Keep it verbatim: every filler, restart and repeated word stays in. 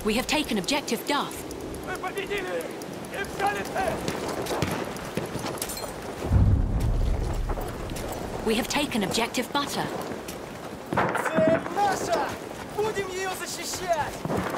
We have taken objective Duff. Мы победили! И взяли цель! We have taken objective Butter. Цель наша! Будем ее защищать!